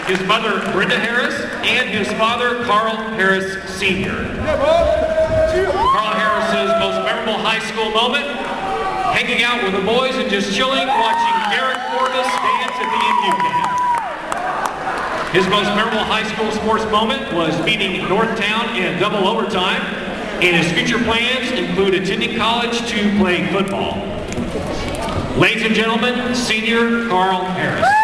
his mother, Brenda Harris, and his father, Carl Harris Sr. Carl Harris's most memorable high school moment, hanging out with the boys and just chilling, watching Derek Forbes dance at the MU camp. His most memorable high school sports moment was beating Northtown in double overtime, and his future plans include attending college to play football. Ladies and gentlemen, Senior Carl Harris.